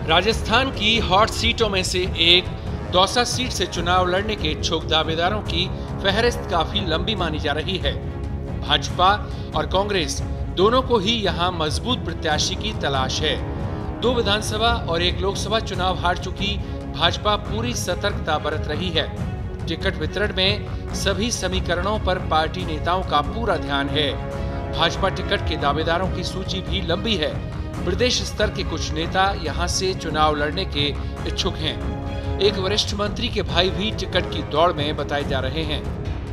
राजस्थान की हॉट सीटों में से एक दौसा सीट से चुनाव लड़ने के इच्छुक दावेदारों की फहरिस्त काफी लंबी मानी जा रही है। भाजपा और कांग्रेस दोनों को ही यहां मजबूत प्रत्याशी की तलाश है। 2 विधानसभा और 1 लोकसभा चुनाव हार चुकी भाजपा पूरी सतर्कता बरत रही है। टिकट वितरण में सभी समीकरणों पर पार्टी नेताओं का पूरा ध्यान है। भाजपा टिकट के दावेदारों की सूची भी लंबी है। प्रदेश स्तर के कुछ नेता यहां से चुनाव लड़ने के इच्छुक हैं। एक वरिष्ठ मंत्री के भाई भी टिकट की दौड़ में बताए जा रहे हैं।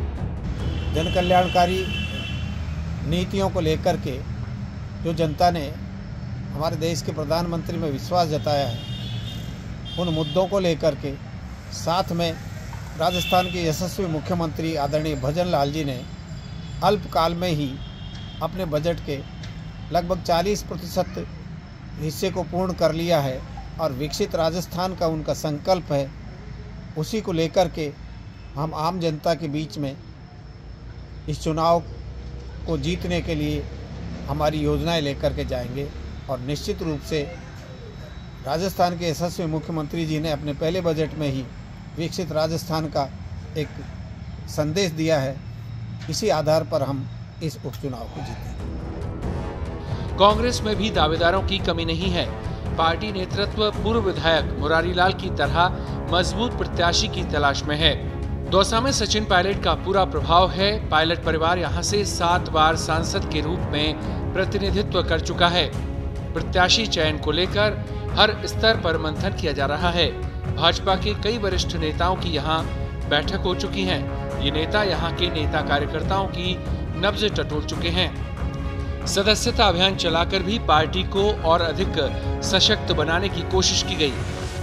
जन कल्याणकारी नीतियों को लेकर के जो जनता ने हमारे देश के प्रधानमंत्री में विश्वास जताया है, उन मुद्दों को लेकर के साथ में राजस्थान के यशस्वी मुख्यमंत्री आदरणीय भजन लाल जी ने अल्पकाल में ही अपने बजट के लगभग 40% हिस्से को पूर्ण कर लिया है और विकसित राजस्थान का उनका संकल्प है। उसी को लेकर के हम आम जनता के बीच में इस चुनाव को जीतने के लिए हमारी योजनाएं लेकर के जाएंगे और निश्चित रूप से राजस्थान के यशस्वी मुख्यमंत्री जी ने अपने पहले बजट में ही विकसित राजस्थान का एक संदेश दिया है। इसी आधार पर हम इस उपचुनाव को जीतेंगे। कांग्रेस में भी दावेदारों की कमी नहीं है। पार्टी नेतृत्व पूर्व विधायक मुरारी लाल की तरह मजबूत प्रत्याशी की तलाश में है। दौसा में सचिन पायलट का पूरा प्रभाव है। पायलट परिवार यहां से 7 बार सांसद के रूप में प्रतिनिधित्व कर चुका है। प्रत्याशी चयन को लेकर हर स्तर पर मंथन किया जा रहा है। भाजपा के कई वरिष्ठ नेताओं की यहां बैठक हो चुकी है। ये नेता यहां के नेता कार्यकर्ताओं की नब्ज टटोल चुके हैं। सदस्यता अभियान चलाकर भी पार्टी को और अधिक सशक्त बनाने की कोशिश की गई।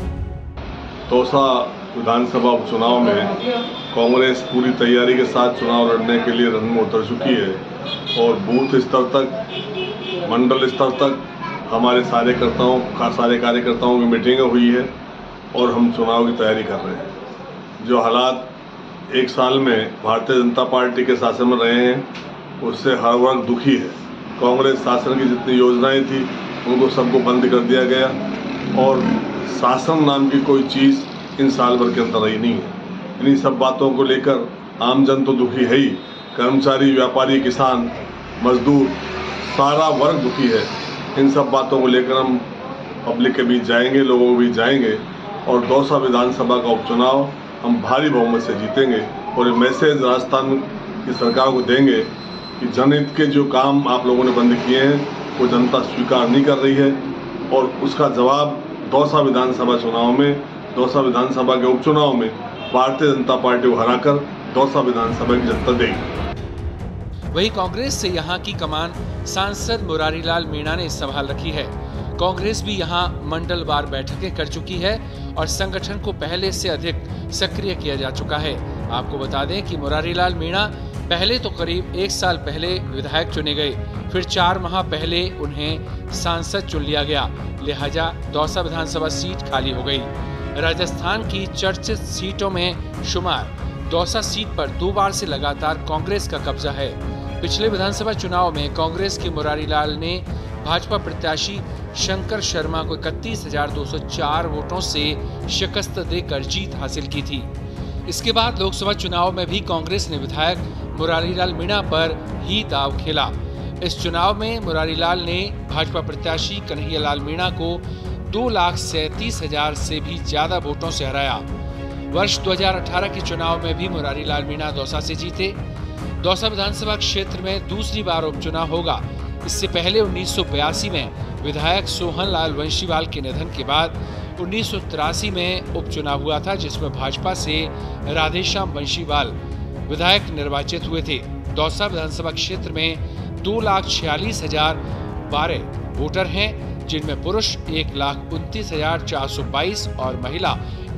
दौसा विधानसभा उपचुनाव में कांग्रेस पूरी तैयारी के साथ चुनाव लड़ने के लिए रण में उतर चुकी है और बूथ स्तर तक, मंडल स्तर तक हमारे सारे कार्यकर्ताओं की मीटिंगें हुई है और हम चुनाव की तैयारी कर रहे हैं। जो हालात 1 साल में भारतीय जनता पार्टी के शासन में रहे हैं, उससे हर वर्ग दुखी है। कांग्रेस शासन की जितनी योजनाएं थी उनको सबको बंद कर दिया गया और शासन नाम की कोई चीज़ इन साल भर के अंदर रही नहीं है। इन्हीं सब बातों को लेकर आम जन तो दुखी है ही, कर्मचारी, व्यापारी, किसान, मजदूर, सारा वर्ग दुखी है। इन सब बातों को लेकर हम पब्लिक के बीच जाएंगे, लोगों के बीच जाएंगे और दौसा विधानसभा का उपचुनाव हम भारी बहुमत से जीतेंगे और ये मैसेज राजस्थान की सरकार को देंगे कि जनहित के जो काम आप लोगों ने बंद किए हैं वो जनता स्वीकार नहीं कर रही है और उसका जवाब दौसा विधानसभा चुनाव में, दौसा विधानसभा के उपचुनाव में भारतीय जनता पार्टी को हराकर दौसा विधानसभा की जनता देगी। वही कांग्रेस से यहाँ की कमान सांसद मुरारी लाल मीणा ने संभाल रखी है। कांग्रेस भी यहाँ मंडलवार बैठकें कर चुकी है और संगठन को पहले से अधिक सक्रिय किया जा चुका है। आपको बता दें कि मुरारी लाल मीणा पहले तो करीब 1 साल पहले विधायक चुने गए, फिर 4 माह पहले उन्हें सांसद चुन लिया गया, लिहाजा दौसा विधानसभा सीट खाली हो गई। राजस्थान की चर्चित सीटों में शुमार दौसा सीट पर 2 बार से लगातार कांग्रेस का कब्जा है। पिछले विधानसभा चुनाव में कांग्रेस के मुरारी लाल ने भाजपा प्रत्याशी शंकर शर्मा को 31,204 वोटों से शिकस्त देकर जीत हासिल की थी। इसके बाद लोकसभा चुनाव में भी कांग्रेस ने विधायक मुरारी लाल मीणा पर ही दाव खेला। इस चुनाव में मुरारी लाल ने भाजपा प्रत्याशी कन्हैया लाल मीणा को 2,37,000 से भी ज्यादा वोटों से हराया। वर्ष 2018 के चुनाव में भी मुरारी लाल मीणा दौसा से जीते। दौसा विधानसभा क्षेत्र में दूसरी बार उपचुनाव होगा। इससे पहले 1982 में विधायक सोहन लाल वंशीवाल के निधन के बाद 1983 में उपचुनाव हुआ था, जिसमें भाजपा से राधेश्याम वंशीवाल विधायक निर्वाचित हुए थे। दौसा विधानसभा क्षेत्र में 2,46,012 वोटर हैं, जिनमें पुरुष 1,29,422 और महिला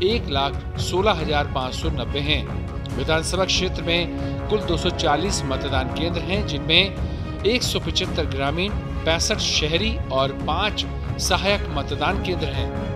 1,16,590 हैं। विधानसभा क्षेत्र में कुल 240 मतदान केंद्र हैं, जिनमें 175 ग्रामीण, 65 शहरी और 5 सहायक मतदान केंद्र हैं।